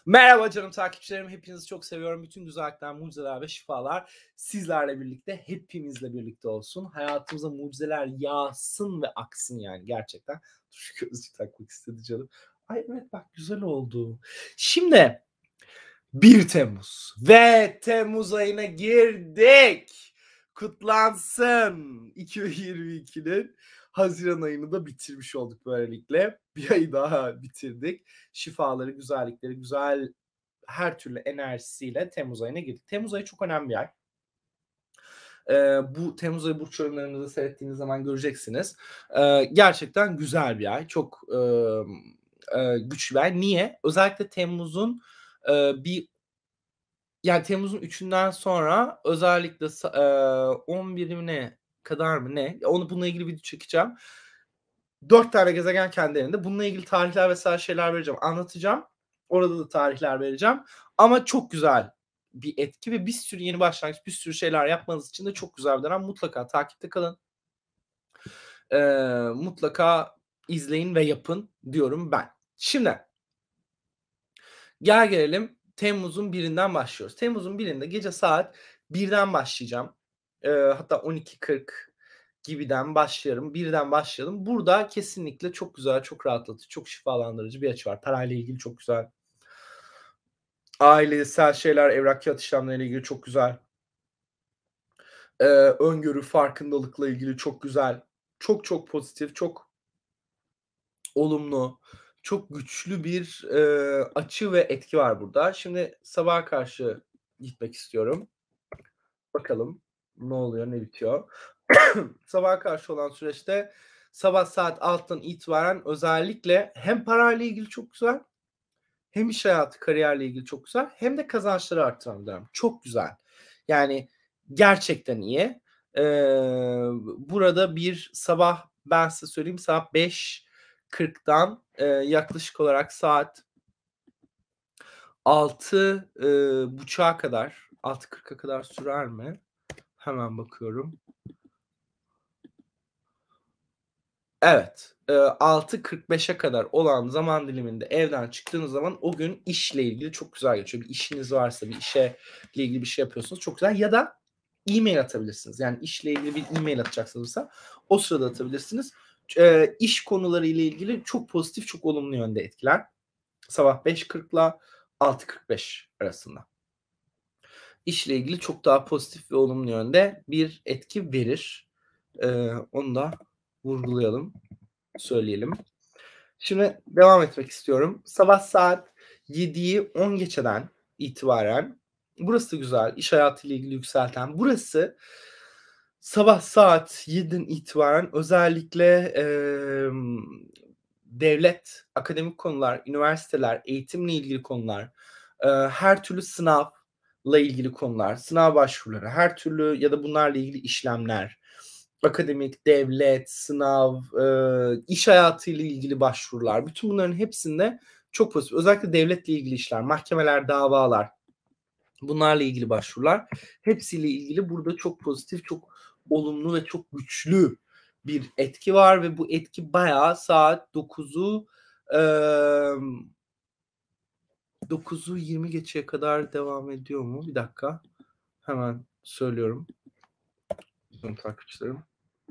Merhaba canım takipçilerim. Hepinizi çok seviyorum. Bütün güzellikler, mucizeler ve şifalar sizlerle birlikte, hepimizle birlikte olsun. Hayatımıza mucizeler yağsın ve aksın yani gerçekten. Dur şu gözlük takmak istedi canım. Ay evet bak güzel oldu. Şimdi 1 Temmuz ve Temmuz ayına girdik. Kutlansın 2022'nin Haziran ayını da bitirmiş olduk böylelikle. Bir ayı daha bitirdik. Şifaları, güzellikleri, güzel her türlü enerjisiyle Temmuz ayına girdik. Temmuz ayı çok önemli bir ay. Bu Temmuz ayı burç yorumlarımızı seyrettiğiniz zaman göreceksiniz. Gerçekten güzel bir ay. Çok güçlü bir ay. Niye? Özellikle Temmuz'un Temmuz'un 3'ünden sonra özellikle 11'ine kadar mı ne? Bununla ilgili video çekeceğim. 4 tane gezegen kendilerinde. Bununla ilgili tarihler vesaire şeyler vereceğim. Anlatacağım. Orada da tarihler vereceğim. Ama çok güzel bir etki ve bir sürü yeni başlangıç, bir sürü şeyler yapmanız için de çok güzel bir dönem. Mutlaka takipte kalın. Mutlaka izleyin ve yapın diyorum ben. Şimdi gelelim Temmuz'un 1'inden başlıyoruz. Temmuz'un 1'inde gece saat 1'den başlayacağım. Hatta 12:40 gibiden başlayalım. 1'den başlayalım. Burada kesinlikle çok güzel, çok rahatlatıcı, çok şifalandırıcı bir açı var. Parayla ilgili çok güzel. Ailesel şeyler, evrak kağıt işlemleriyle ilgili çok güzel. Öngörü, farkındalıkla ilgili çok güzel. Çok çok pozitif, çok olumlu, çok güçlü bir açı ve etki var burada. Şimdi sabaha karşı gitmek istiyorum. Bakalım ne oluyor, ne bitiyor. Sabaha karşı olan süreçte sabah saat 6'dan itibaren özellikle hem parayla ilgili çok güzel, hem iş hayatı, kariyerle ilgili çok güzel, hem de kazançları arttıran bir dönem. Çok güzel. Yani gerçekten iyi. Burada bir sabah ben size söyleyeyim saat 5:40'dan yaklaşık olarak saat 6:30'a kadar, 6:40'a kadar sürer mi? Hemen bakıyorum. Evet, 6:45'e kadar olan zaman diliminde evden çıktığınız zaman o gün işle ilgili çok güzel geçiyor. Bir işiniz varsa, bir işle ilgili bir şey yapıyorsunuz çok güzel ya da e-mail atabilirsiniz. Yani işle ilgili bir e-mail atacaksınızsa o sırada atabilirsiniz. İş konuları ile ilgili çok pozitif, çok olumlu yönde etkiler. Sabah 5:40'la 6:45 arasında. İşle ilgili çok daha pozitif ve olumlu yönde bir etki verir. Onu da vurgulayalım, söyleyelim. Şimdi devam etmek istiyorum. Sabah saat 7'yi 10 geçeden itibaren burası güzel. İş hayatıyla ilgili yükselten. Burası sabah saat 7'den itibaren özellikle devlet, akademik konular, üniversiteler, eğitimle ilgili konular, her türlü sınavla ilgili konular, sınav başvuruları, her türlü ya da bunlarla ilgili işlemler, akademik, devlet, sınav, iş hayatıyla ilgili başvurular, bütün bunların hepsinde çok pozitif. Özellikle devletle ilgili işler, mahkemeler, davalar, bunlarla ilgili başvurular, hepsiyle ilgili burada çok pozitif, çok olumlu ve çok güçlü bir etki var ve bu etki bayağı saat 9'u 20 geçeye kadar devam ediyor mu? Bir dakika. Hemen söylüyorum. Takipçilerim.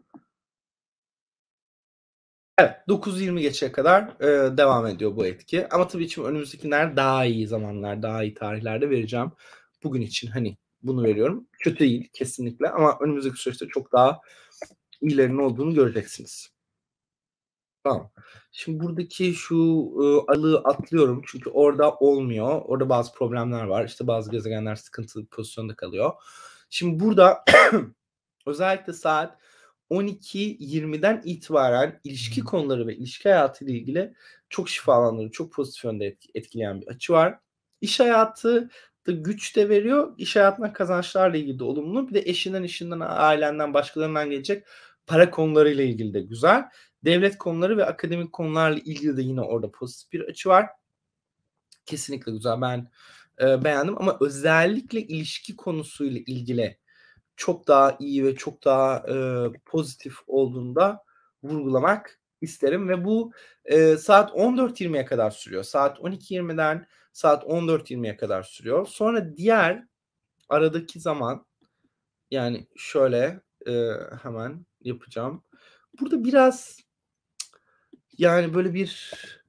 Evet, 9:20 geçeye kadar devam ediyor bu etki. Ama tabii ki önümüzdeki günler daha iyi zamanlar, daha iyi tarihlerde vereceğim. Bugün için hani bunu veriyorum. Kötü değil kesinlikle ama önümüzdeki süreçte çok daha iyilerinin olduğunu göreceksiniz. Tamam. Şimdi buradaki şu alığı atlıyorum çünkü orada olmuyor. Orada bazı problemler var. İşte bazı gezegenler sıkıntılı bir pozisyonda kalıyor. Şimdi burada özellikle saat 12:20'den itibaren ilişki konuları ve ilişki hayatı ile ilgili çok şifalandırıcı, çok pozitif yönde etkileyen bir açı var. İş hayatı da güç de veriyor. İş hayatından kazançlarla ilgili de olumlu. Bir de eşinden, işinden, ailenden, başkalarından gelecek para konularıyla ilgili de güzel. Devlet konuları ve akademik konularla ilgili de yine orada pozitif bir açı var. Kesinlikle güzel. Ben beğendim ama özellikle ilişki konusuyla ilgili çok daha iyi ve çok daha pozitif olduğunu da vurgulamak isterim ve bu saat 14.20'ye kadar sürüyor. Saat 12.20'den saat 14.20'ye kadar sürüyor. Sonra diğer aradaki zaman, yani şöyle hemen yapacağım. Burada biraz yani böyle bir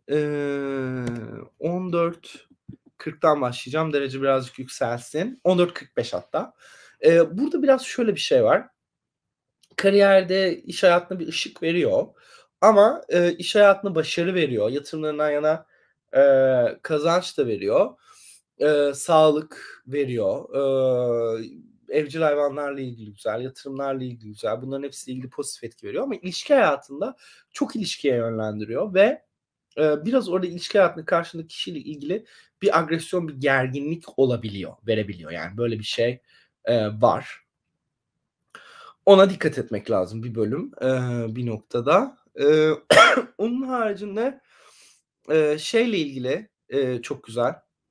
14.40'dan başlayacağım. Derece birazcık yükselsin. 14.45 hatta. Burada biraz şöyle bir şey var. Kariyerde, iş hayatına bir ışık veriyor ama iş hayatına başarı veriyor. Yatırımlarından yana kazanç da veriyor. Sağlık veriyor. Evcil hayvanlarla ilgili güzel, yatırımlarla ilgili güzel. Bunların hepsiyle ilgili pozitif etki veriyor ama ilişki hayatında çok ilişkiye yönlendiriyor ve biraz orada ilişki hayatında karşındaki kişiyle ilgili bir agresyon, bir gerginlik olabiliyor, verebiliyor. Yani böyle bir şey var. Ona dikkat etmek lazım bir bölüm, bir noktada. Onun haricinde şeyle ilgili çok güzel.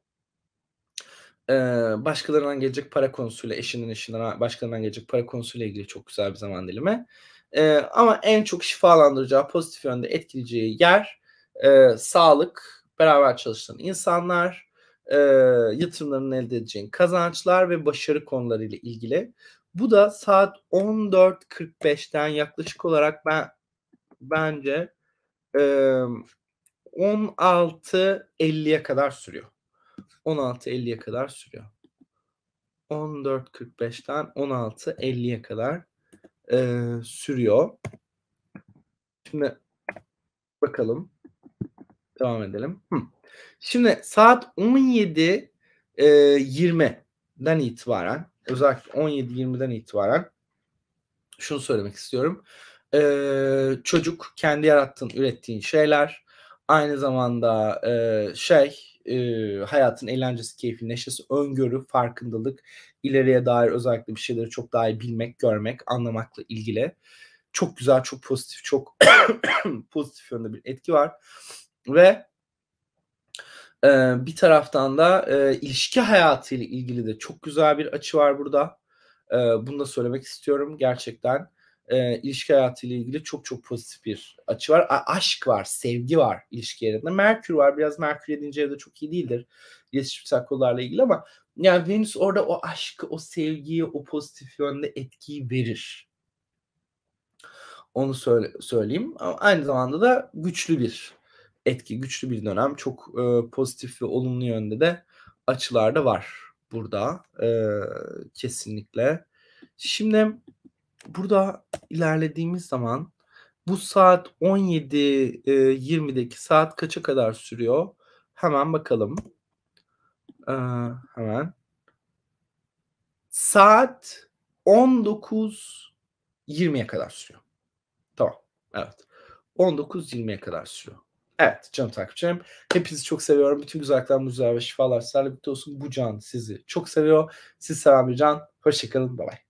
Başkalarından gelecek para konusuyla, eşinden, başkalarından gelecek para konusuyla ilgili çok güzel bir zaman dilimi. Ama en çok şifalandıracağı, pozitif yönde etkileyeceği yer sağlık, beraber çalışan insanlar, yatırımlarının elde edeceğin kazançlar ve başarı konularıyla ilgili. Bu da saat 14.45'ten yaklaşık olarak bence 16.50'ye kadar sürüyor. 16.50'ye kadar sürüyor. 14.45'ten 16.50'ye kadar sürüyor. Şimdi bakalım. Devam edelim. Şimdi saat 17.20'den itibaren, özellikle 17.20'den itibaren şunu söylemek istiyorum. Çocuk, kendi yarattığın, ürettiğin şeyler, aynı zamanda hayatın eğlencesi, keyfi, neşesi, öngörü, farkındalık, ileriye dair özellikle bir şeyleri çok daha iyi bilmek, görmek, anlamakla ilgili çok güzel, çok pozitif, çok pozitif yönde bir etki var. Ve bir taraftan da ilişki hayatıyla ilgili de çok güzel bir açı var burada. Bunu da söylemek istiyorum. Gerçekten ilişki hayatıyla ilgili çok çok pozitif bir açı var. Aşk var, sevgi var ilişki yerinde. Merkür var. Biraz Merkür 7. evde çok iyi değildir iletişimsel konularla ilgili ama yani Venüs orada o aşkı, o sevgiyi, o pozitif yönde etkiyi verir. Onu söyleyeyim. Ama aynı zamanda da güçlü bir etki, güçlü bir dönem. Çok pozitif ve olumlu yönde de açılar da var burada. Kesinlikle. Şimdi burada ilerlediğimiz zaman bu saat 17.20'deki saat kaça kadar sürüyor? Hemen bakalım. Hemen. Saat 19.20'ye kadar sürüyor. Tamam. Evet. 19.20'ye kadar sürüyor. Evet canım takipçilerim. Hepinizi çok seviyorum. Bütün güzellikler, mucizeler ve şifalar sizlerle birlikte olsun. Bu can sizi çok seviyor. Siz seven bir can. Hoşçakalın. Bye bye.